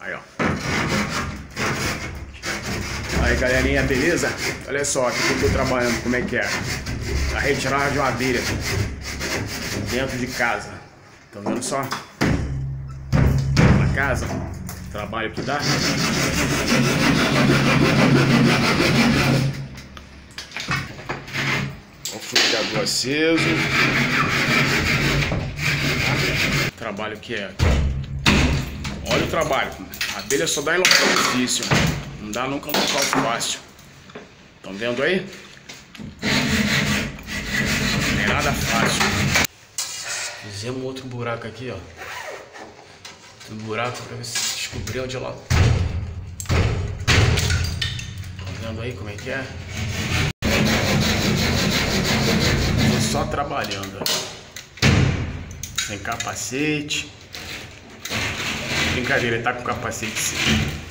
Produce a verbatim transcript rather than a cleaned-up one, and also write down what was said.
Aí, ó. Aí, galerinha, beleza? Olha só, aqui que eu tô trabalhando, como é que é? A retirada de uma abelha dentro de casa. Estão vendo só? Na casa, trabalho que dá. O flutuador aceso. Trabalho que é. Olha o trabalho. A abelha só dá em local difícil. Não dá nunca em local fácil. Estão vendo aí? Não é nada fácil. Fizemos outro buraco aqui, ó. Outro buraco pra ver se descobrir onde ela. Estão vendo aí como é que é? Tô só trabalhando, ó. Sem capacete. Brincadeira, ele tá com capacete sim.